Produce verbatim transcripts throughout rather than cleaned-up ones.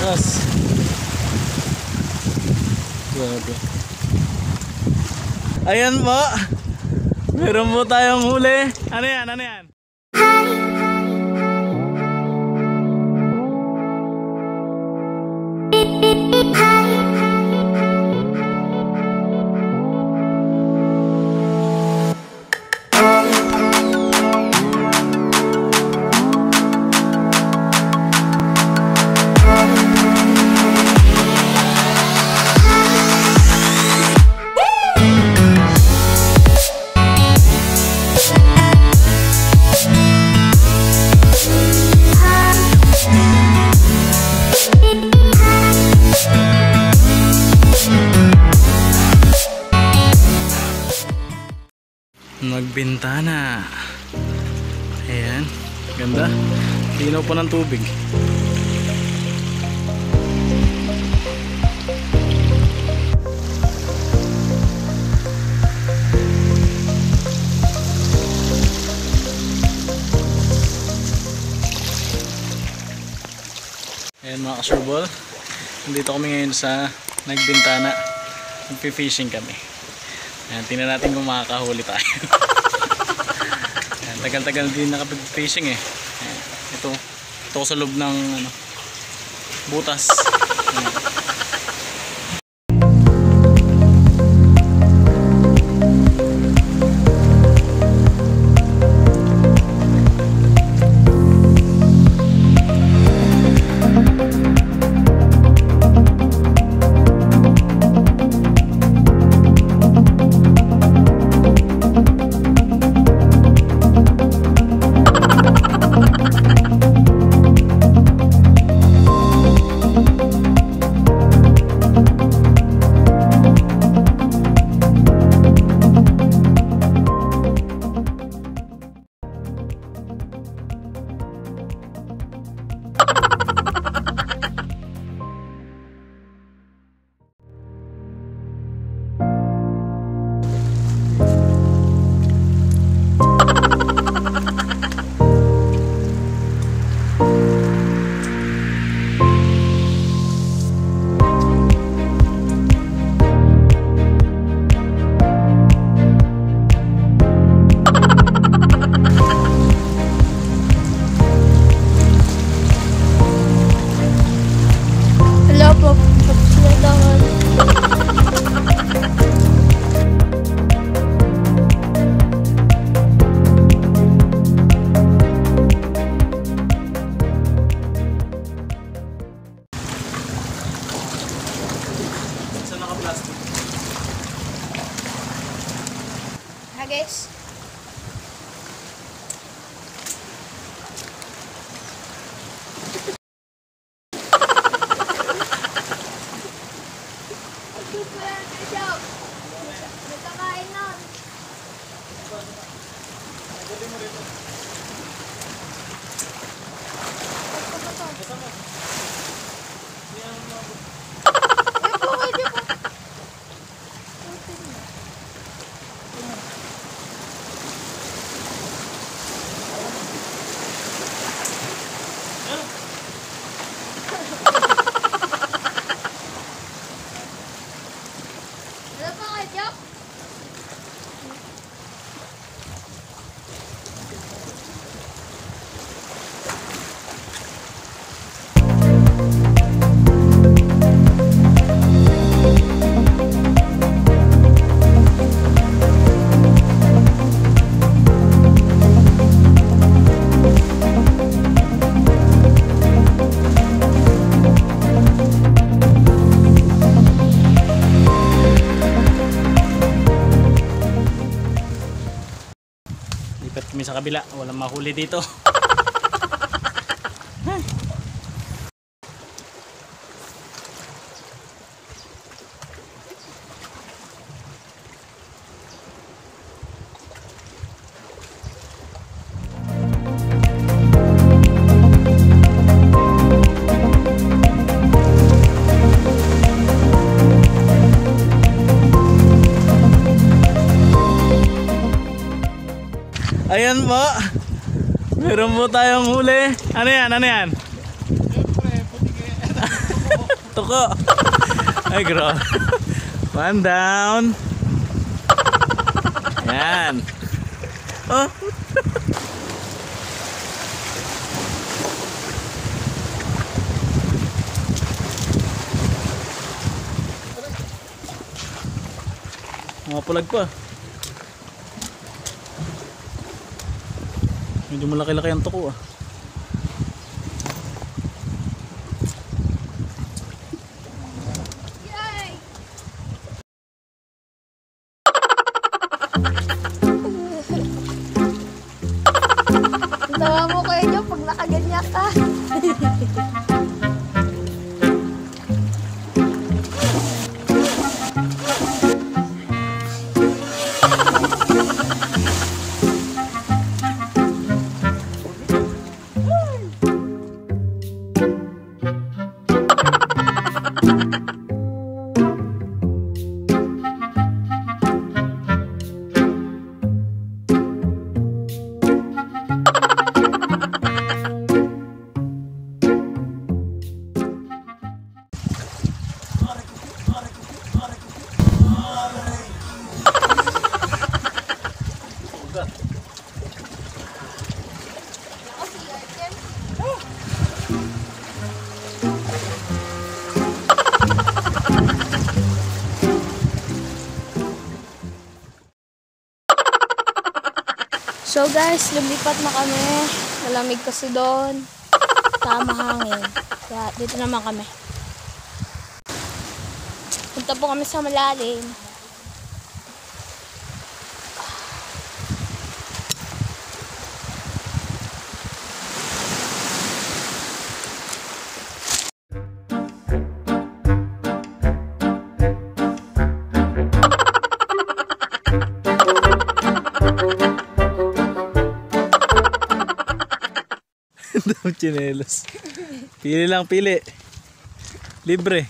lakas. Grabe. Ayan po. Meron po tayong huli. Ano yan? Ano yan? Nagbintana. Ayan, ganda. Linaw po ng tubig. Ayan mga kasurbol, nandito kami ngayon sa Nagbintana. Magpi-fishing kami. Ayan, tingnan natin kung makakahuli tayo. Ayan, tagal-tagal din nakapag-fishing eh. Ayan, ito, ito sa loob ng ano, butas. Ayan. Ha guys. Nagkakain nun. Lipat kami sa kabila, walang mahuli dito. Ayan po. Meron po tayong huli. Ano yan? Ano yan? Tuko. Ay, grabe. One down. Yan. Oh. Mga pulag pa. Medyo malaki-laki ang tuko ah. Yay! Tawa mo kayo dyan pag nakaganyan ka. So guys, lumipat na kami. Malamig kasi doon. Tama hangin. Kaya dito naman kami. Punta po kami sa malalim. Daw chinelos. Pili lang, pili. Libre.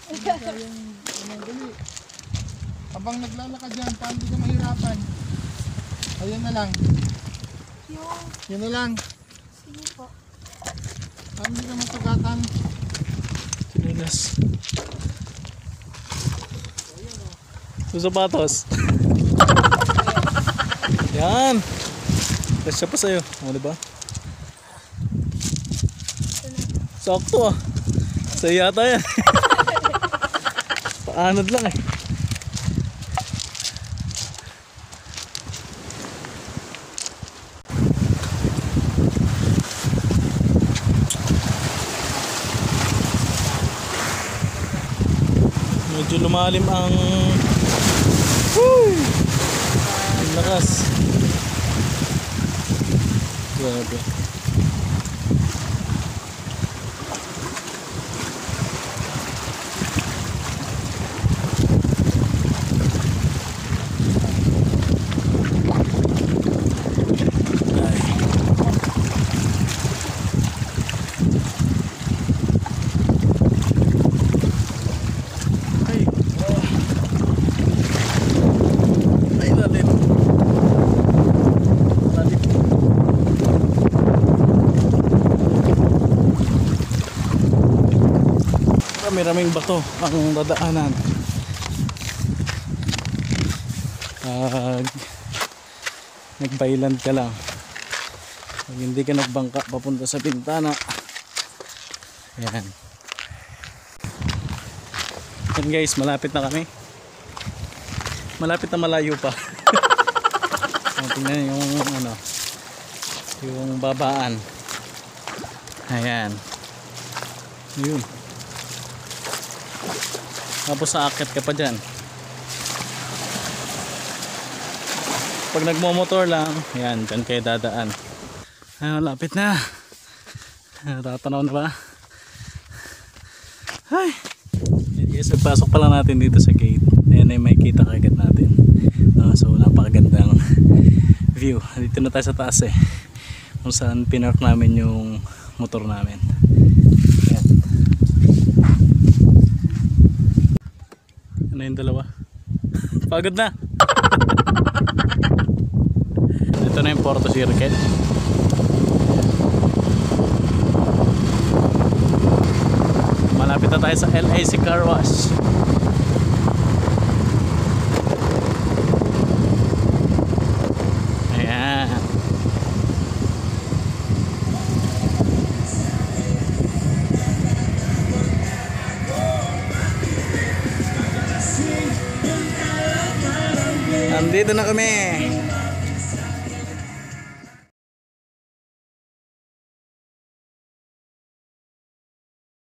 Habang naglalakad dyan, paano di ka mahirapan? Ayun na lang. Yung, Yun na lang. sige po. Paano di ka matugatan? Chinelos. Sa sapatos. Yan. Kasya pa sa'yo. O, diba? Sakto ah. Sa'yo yata yan. Paanod lang eh. Medyo lumalim ang Woo! Ang lakas. Grabe. Maraming bato ang dadaanan. Pag nagpailand ka lang, pag hindi ka nagbangka papunta sa bintana, ayan. Yan guys, malapit na kami. Malapit na, malayo pa. Tingnan yung ano, yung babaan. Ayan. Yun. Tapos aakyat ka pa dyan. Pag nagmomotor lang, yan, dyan kayo dadaan. Ay, lapit na. Tatanaw na ba? Ay. Yes, pasok pa lang natin dito sa gate. Ayan ay may kita kagad natin. Uh, so napakagandang view. Dito na tayo sa taas eh. Kung saan pinark namin yung motor namin. Ayan. Ano yung dalawa? Pagod na. Ito na yung Porto Circuit. malapit na tayo sa L A C Car Wash. Ayan. Nandito na kami.